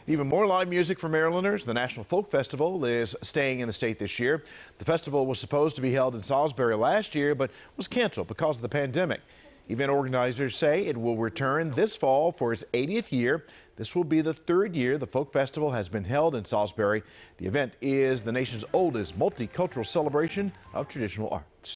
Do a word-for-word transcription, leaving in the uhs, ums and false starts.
Even more live music for Marylanders. The National Folk Festival is staying in the state this year. The festival was supposed to be held in Salisbury last year, but was canceled because of the pandemic. Event organizers say it will return this fall for its eightieth year. This will be the third year the Folk Festival has been held in Salisbury. The event is the nation's oldest multicultural celebration of traditional arts.